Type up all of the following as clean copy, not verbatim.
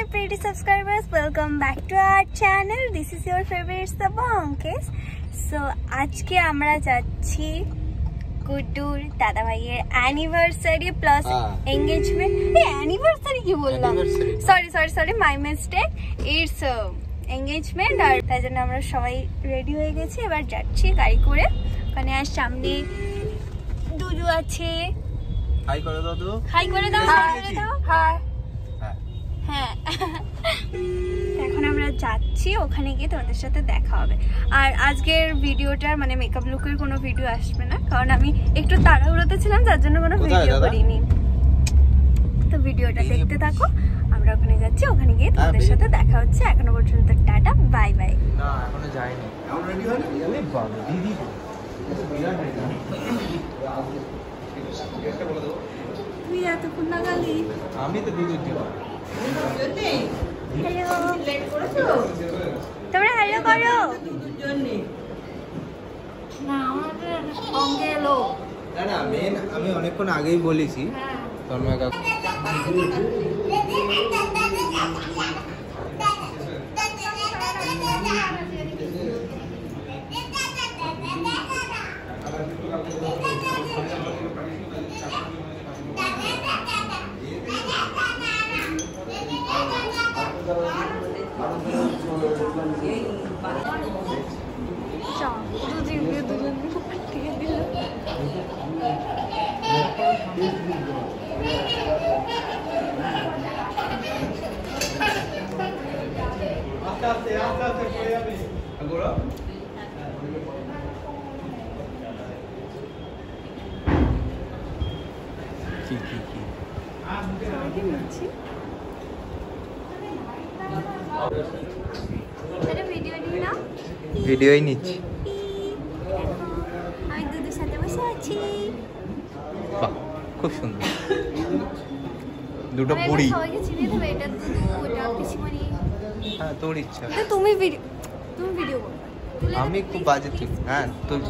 pretty subscribers, welcome back to our channel. This is your favorite Sabonkesh. So আজকে আমরা যাচ্ছি গুড্ডুর দাদা ভাইয়ের অ্যানিভার্সারি প্লাস এনগেজমেন্ট। অ্যানিভার্সারি কি বললাম, sorry my mistake. It's engagement. আর তাই জন্য আমরা সবাই রেডি হয়ে গেছি, এবার যাচ্ছি গাড়ি করে ওখানে। আর সামনে দুদু আছে। হাই করে দাও দাদু, হাই করে দাও, হাই করে দাও। হাই। হ্যাঁ, এখন আমরা যাচ্ছি, ওখানে গিয়ে তোমাদের সাথে দেখা হবে। আর আজকের ভিডিওটার মানে মেকআপ লুকের কোনো ভিডিও আসবে না, কারণ আমি একটু তাড়াহুড়োতে ছিলাম, যার জন্য কোনো ভিডিও করিনি। তো ভিডিওটা দেখতে থাকো, আমরা ওখানে যাচ্ছি, ওখানে গিয়ে তোমাদের সাথে দেখা হচ্ছে। এখনো পর্যন্ত টাটা, বাই বাই। না এখনো যাইনি, এখন রেডি হয়নি। আমি বাবা দিদি তুই এতক্ষণ না গালি। আমি তো দিদি দিব। তোমরা হ্যালো করো না মেন আমি অনেকক্ষণ আগেই বলেছি। তন্ময় কাকু ভিডিওই নিচ্ছি। আমি দুধের সাথে বসে আছি। বাহ খুব সুন্দর, দুটো বুড়ি। সবাইকে চিনে দেবে, এটা দুধু, ওটা পিসিমণি। হ্যাঁ তোর ইচ্ছা। তুমি ভিডিও করো, আমি খুব বাজে তুই। হ্যাঁ তুলছি,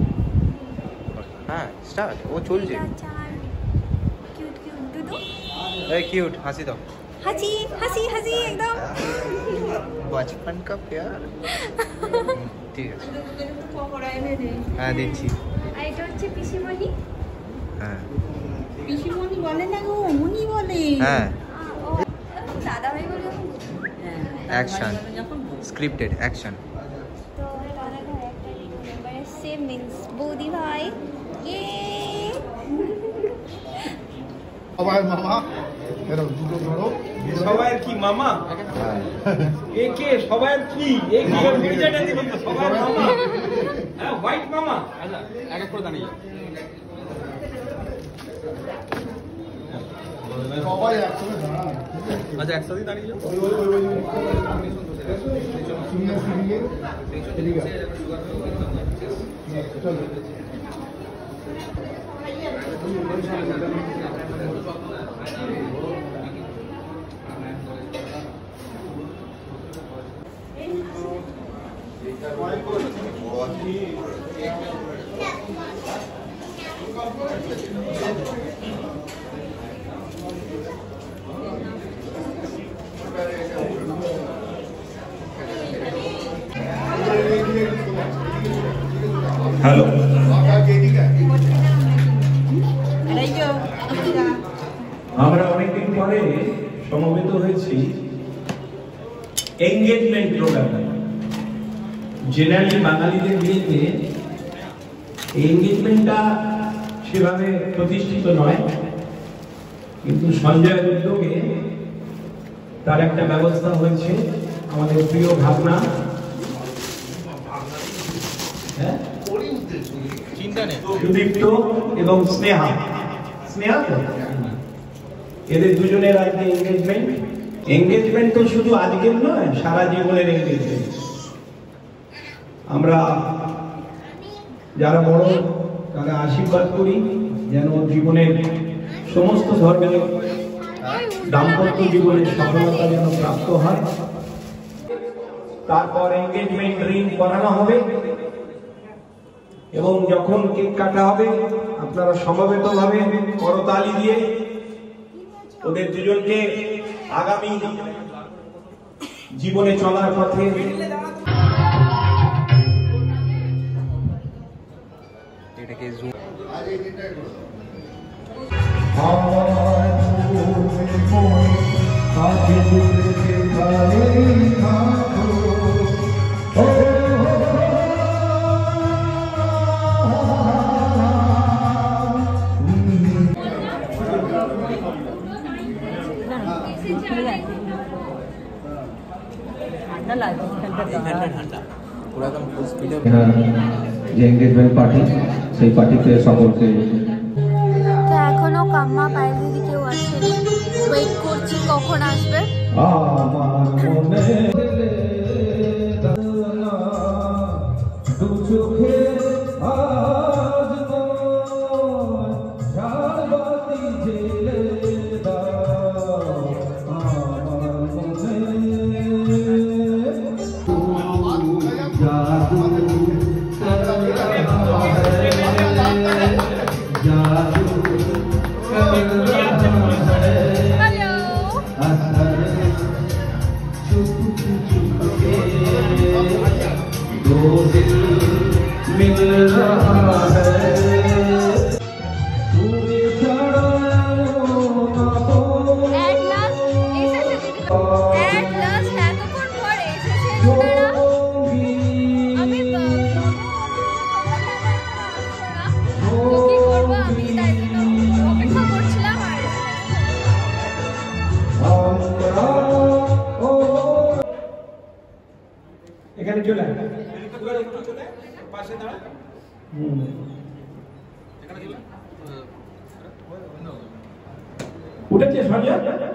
হ্যাঁ স্টার্ট। ও চলছে। কিউট দুধু, এই কিউট হাসি দাও। হাসি হাসি হাসি একদম बचपन का प्यार। ঠিক আছে, হ্যাঁ দিচ্ছি। আর এটা হচ্ছে পিসিমণি। হ্যাঁ পিসিমণি বলে না গো, উনি বলে। হ্যাঁ দাদা ভাই বলে অ্যাকশন, স্ক্রিপ্টেড অ্যাকশন। তো দাদা ভাই একটা মেম্বারের সেম মিন্স বৌদি ভাই। সবাই মামা, এরকম দুটো ধরো। সবাই কি মামা? এ কে সবাই কি? এ কি মির্জাটা দিবেন তো সবাই মামা? হ্যাঁ হোয়াইট মামা। আচ্ছা এক এক করে দাঁড়িয়ে যাও। সবাই একসাথে দাঁড়ান। আচ্ছা একসাথে দাঁড়িয়ে যাও। শুনে শুনিয়ে ঠিক আছে চলো। হ্যালো, আমরা অনেকদিন পরে সমবেত হয়েছি এনগেজমেন্ট প্রোগ্রামে। জেনারেলি বাঙালিদের বিয়েতে এনগেজমেন্টটা সেভাবে প্রতিষ্ঠিত নয়, কিন্তু সঞ্জয়ের উদ্যোগে তার একটা ব্যবস্থা হয়েছে। আমাদের প্রিয় ভাবনা, হ্যাঁ সুদীপ্ত এবং স্নেহা, এদের দুজনের আজকে এনগেজমেন্ট তো শুধু আজকের নয়, সারা জীবনের এনগেজমেন্ট। আমরা যারা বড় তারা আশীর্বাদ করি যেন জীবনের সমস্ত ধর্মের দাম্পত্য জীবনের সফলতা যেন প্রাপ্ত হয়। তারপর এনগেজমেন্ট রিং পরানো হবে এবং যখন কেক কাটা হবে আপনারা সমবেতভাবে করতালি দিয়ে ওদের দুজনকে আগামী জীবনে চলার পথে এটাকে জুম যে এনগেজমেন্ট পার্টি সেই পার্টিতে সকলকে তো এখনো কাম্মা পায়েল দিদি কেউ আসেনি, ওয়েট করছি কখন আসবে। এখানে চলে পাশে দাঁড়া উঠেছে সঞ্জয়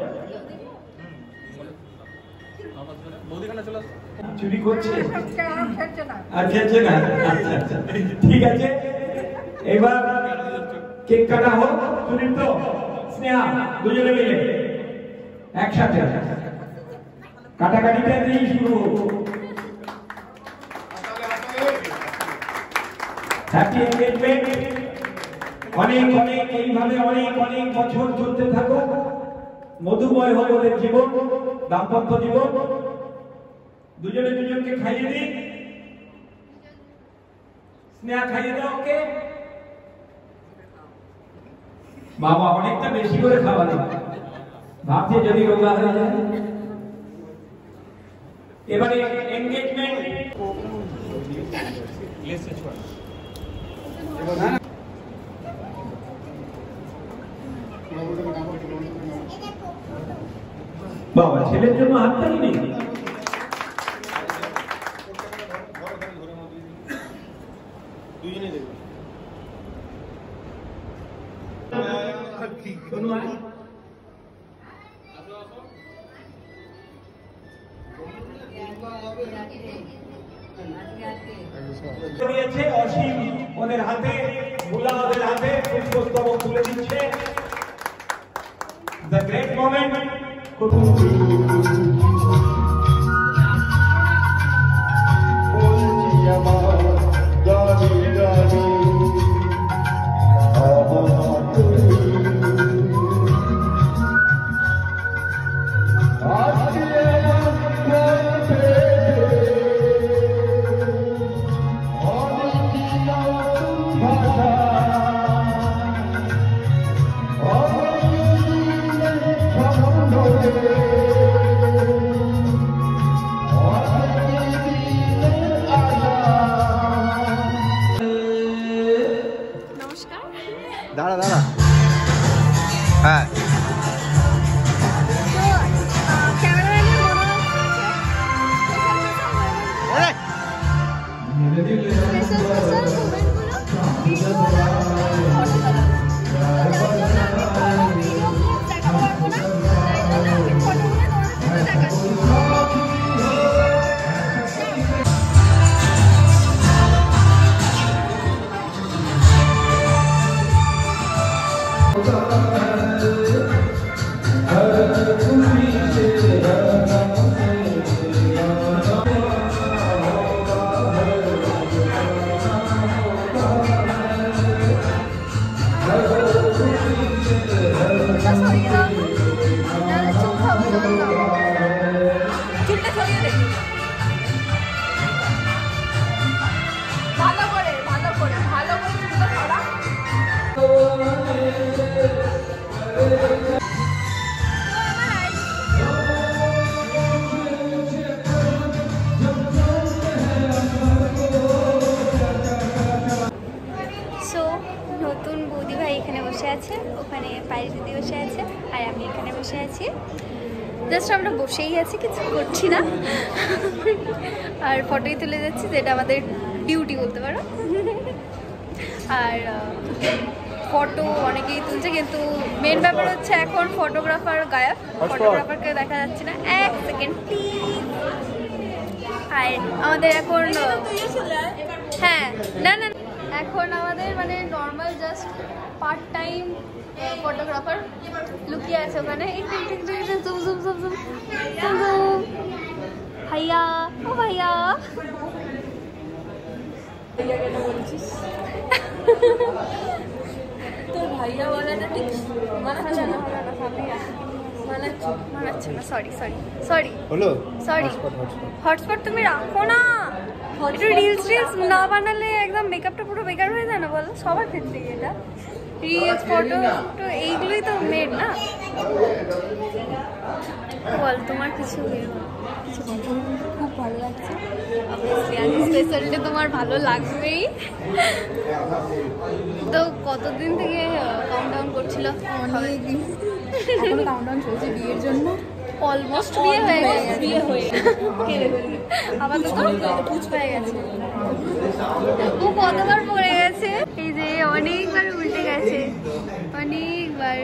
চুরি করছে আচ্ছা না আচ্ছা ঠিক আছে এবার কেক কাটা হোক সুদীপ্ত স্নেহা দুজনে মিলে একসাথে কাটাকাটিটা দিয়েই শুরু হ্যাপি এনগেজমেন্ট অনেক অনেক এইভাবে অনেক অনেক বছর চলতে থাকো মধুময় হোক ওদের জীবন দাম্পত্য জীবন দুজনে দুজনকে খাইয়ে দিই স্নেহা খাইয়ে দাও ওকে বাবা অনেকটা বেশি করে খাওয়া দিই ভাবছে যদি রোগা হয়ে যায় এবারে এনগেজমেন্ট বাবা ছেলের জন্য হাততালি নেই দুজনে দেবে অসীম ওদের হাতে ভোলা ওদের হাতে পুষ্পস্তবক তুলে দিচ্ছে দ্য গ্রেট মোমেন্ট দাঁড়া দাঁড়া হ্যাঁ চুলটা জাস্ট আমরা বসেই আছি, কিছু করছি না, আর ফটোই তুলে যাচ্ছি, যেটা আমাদের ডিউটি বলতে পারো। আর ফটো অনেকেই তুলছে, কিন্তু মেন ব্যাপার হচ্ছে এখন ফটোগ্রাফার গায়েব, ফটোগ্রাফারকে দেখা যাচ্ছে না। 1 সেকেন্ড প্লিজ। আর আমাদের এখন হ্যাঁ না না এখন আমাদের মানে normal just part time photographer লুকিয়ে আছে ওখানে। ভাইয়া, ও ভাইয়া, কেন বলছিস? তোর ভাইয়া বলাটা ঠিক মানাচ্ছে না, মানাচ্ছে না। সরি সরি সরি হলো সরি। হটস্পট তুমি রাখো না, একটু রিলস না বানালে একদম মেকআপটা পুরো বেকার হয়ে যায় না বলো? সবার ক্ষেত্রে এটা রিলস ফটো তো এইগুলোই তো মেড না। বল তোমার কিছু খুব ভালো লাগছে। স্পেশালটা তোমার ভালো লাগবেই। তো কতদিন থেকে কাউন্টডাউন করছিল? অনেকদিন এখনো কাউন্টডাউন চলছে বিয়ের জন্য। অলমোস্ট বিয়ে হয়ে গেছে, বিয়ে হয়ে আবার তো পুচ হয়ে গেছে, ও কতবার পড়ে গেছে, এই যে অনেকবার উল্টে গেছে, অনেকবার।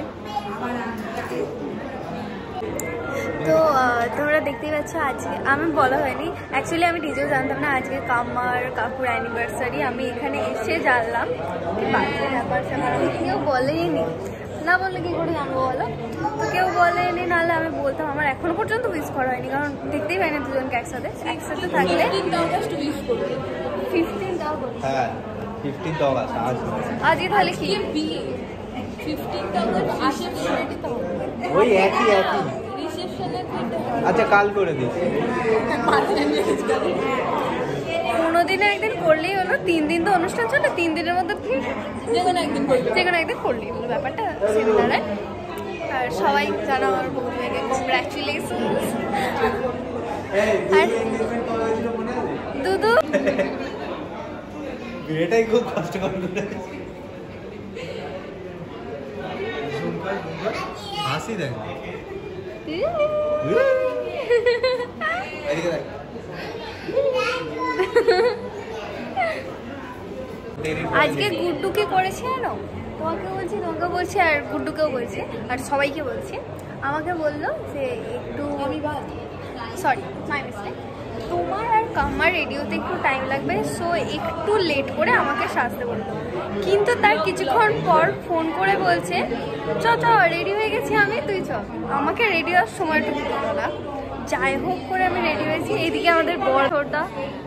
তো তোমরা দেখতেই পাচ্ছ আজকে আমি বলা হয়নি, অ্যাকচুয়ালি আমি নিজেও জানতাম না আজকে কামার কাকুর অ্যানিভার্সারি। আমি এখানে এসে জানলাম, বাজে ব্যাপার স্যাপার আমি কেউ বলেইনি, না বললে কি করে জানবো বলো? তো কেউ বলেনি, নাহলে আমি বলতাম। আমার এখনো পর্যন্ত উইশ করা হয়নি, কারণ দেখতেই পাই না দুজনকে একসাথে থাকলে। 15th অগস্ট, হ্যাঁ 15th অগস্ট আজকে তাহলে কি বিয়ে 15th অগস্ট ওই একই। রিসেপশনে আচ্ছা কাল করে দিস। কোনোদিনে একদিন করলেই হলো, 3 দিন তো অনুষ্ঠান চলে, 3 দিনের মধ্যে যেকোনো একদিন করলেই হলো, ব্যাপারটা সেদিন দাঁড়ায়। আর সবাই জানো আমার বন্ধুকে কংগ্রাচুলেশনস। আর দুদু এটাই খুব কষ্ট করে হাসি দেখ। আজকে গুড্ডুকে করেছে জানো, তোমাকে বলছি আর গুড্ডুকেও বলছি আর সবাইকে বলছি। আমাকে বললো যে একটু সরি মাই মিস্টেক, তোমার আর কামার রেডিওতে একটু টাইম লাগবে, সো একটু লেট করে আমাকে সাজতে বললো। কিন্তু তার কিছুক্ষণ পর ফোন করে বলছে চ রেডি হয়ে গেছি আমি, তুই চ। আমাকে রেডি হওয়ার সময়টুকু দিল না। যাই হোক করে আমি রেডি হয়েছি। এইদিকে আমাদের বর ছোটদা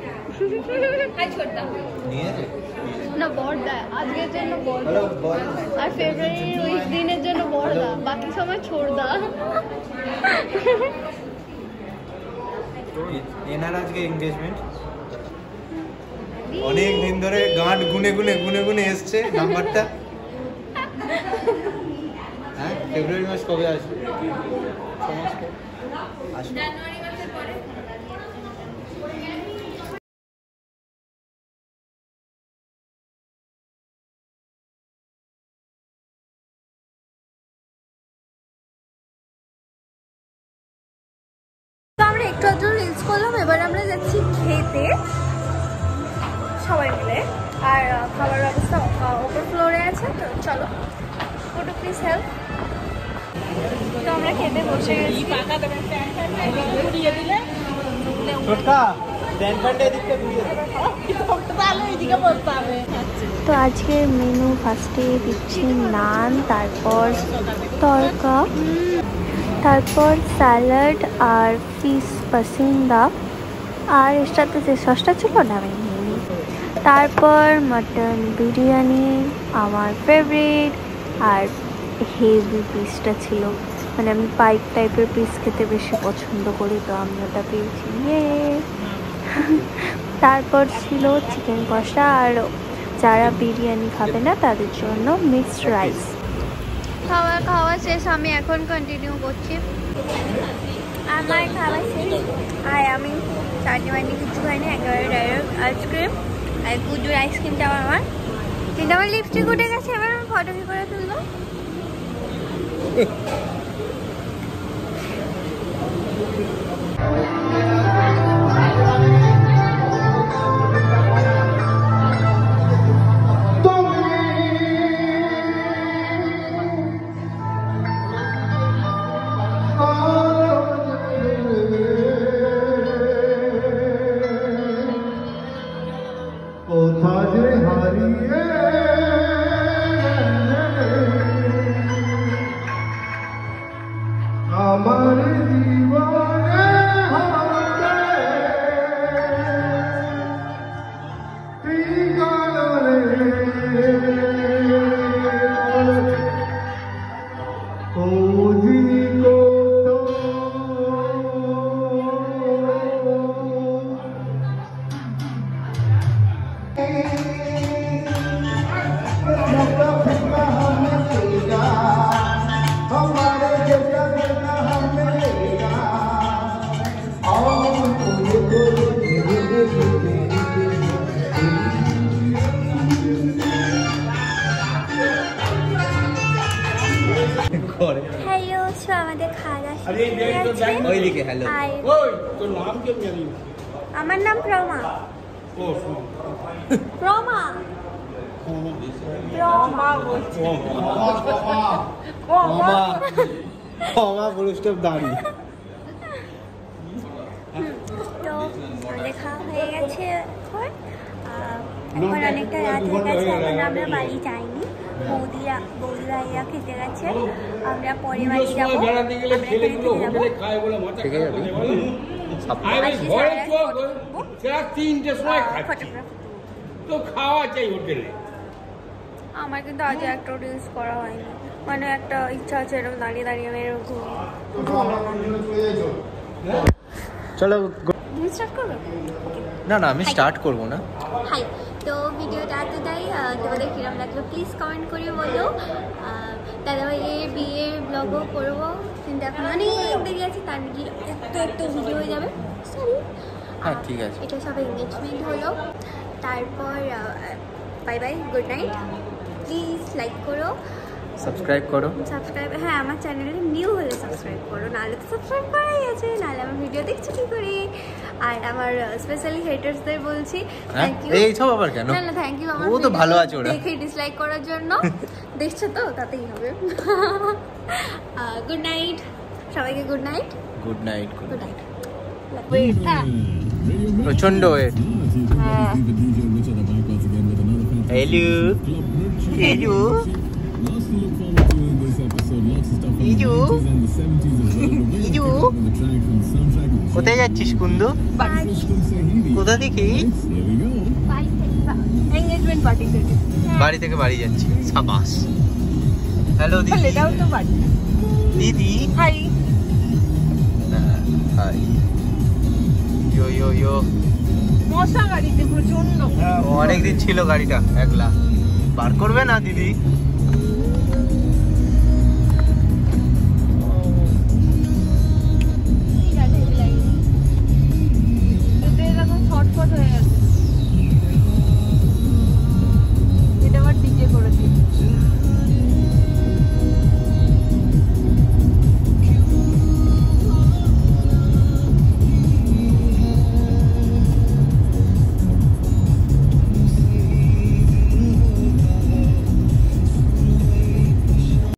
না বরদা আজকের জন্য বরদা, আর ফেব্রুয়ারির ওই দিনের জন্য বরদা, বাকি সময় ছোটদা। এনার আজকে এনগেজমেন্ট, অনেক দিন ধরে গাঁট গুনে এসছে নাম্বারটা। হ্যাঁ ফেব্রুয়ারি মাস কবে আসবে? জানুয়ারি মাসের পরে। আমরা একটু আধটু রিলস করলাম, এবার আমরা যাচ্ছি খেতে সবাই মিলে। আর খাবার ব্যবস্থা ওপর ফ্লোরে আছে, তো চলো ফটো প্লিজ হেল্প। তো আমরা খেতে বসে গেছি। তো আজকের মেনু ফার্স্টে দিচ্ছি নান, তারপর তড়কা, তারপর স্যালাড আর ফিশ পাসিন্দা, আর এর সাথে যে সসটা ছিল না আমি নিইনি। তারপর মাটন বিরিয়ানি আমার ফেভারিট, আর হেভি পিসটা ছিল, মানে আমি পাইপ টাইপের পিস খেতে বেশি পছন্দ করি, তো আমি ওটা পেয়েছি। তারপর ছিল চিকেন কষা, আর যারা বিরিয়ানি খাবে না তাদের জন্য মিক্সড রাইস। খাওয়া শেষ, আমি এখন কন্টিনিউ করছি। আমার খাওয়া শেষ, আর আমি চাটনি কিছু খাইনি, একেবারে ডাইরেক্ট আইসক্রিম। আর গুজুর আইসক্রিমটা আমার কিন্তু আমার লিপস্টিক উঠে গেছে। এবার আমি ফটো কি করে তুলবো? হ্যালো, সো আমাদের খাওয়া আমার নাম প্রমা। প্রমা দাঁড়িয়ে তো আমাদের খাওয়া হয়ে গেছে। এখন অনেকটা রাত হয়ে গেছে, এখন আমরা বাড়ি যাইনি। বৌদিরা ইয়া খেতে গেছে, আমরা পরে বাড়ি যাবো। আমার কিন্তু আজ একটা রিলস করা হয়নি, মানে একটা ইচ্ছা আছে এরকম দাঁড়িয়ে দাঁড়িয়ে আমি এরকম চলো স্টার্ট করবো। না আমি স্টার্ট করবো না। হাই, তো ভিডিওটা এতটাই। তোমাদের কিরম লাগলো প্লিজ কমেন্ট করে বলো। দাদাভাইয়ের বিয়ের ব্লগও করবো, কিন্তু এখন অনেক দেরি আছে, তার মধ্যে একটা ভিডিও হয়ে যাবে। সরি, হ্যাঁ ঠিক আছে। এটা সব এঙ্গেজমেন্ট হলো। তারপর bye bye, good night. Please like করো, সাবস্ক্রাইব করো। হ্যাঁ, আমার চ্যানেলে নিউ হলে সাবস্ক্রাইব করো, নাহলে তো সাবস্ক্রাইব করাই আছে, নাহলে আমার ভিডিও দেখছো কি করে। আর আমার স্পেশালি হেটার্সদের বলছি থ্যাংক ইউ। এই সব আবার কেন? না থ্যাংক ইউ, আমার ও তো ভালো আছে, ওরা দেখে ডিসলাইক করার জন্য। দেখছো তো, তাতেই হবে। গুড নাইট সবাইকে, good night. Good night. Good night. প্রচন্ড ওয়েট। হ্যালো হ্যালো ইজু, কোথায় যাচ্ছিস কুন্দু? কোথা থেকে? এঙ্গেজমেন্ট পার্টি থেকে। বাড়ি থেকে বাড়ি যাচ্ছি। সাবাস। হ্যালো দিদি। এটাও তো বাড়ি। দিদি হাই। হাই। ইয়ো ইয়ো ইয়ো। মশা গাড়িতে প্রচন্ড। অনেকদিন ছিল গাড়িটা একলা। বার করবে না দিদি?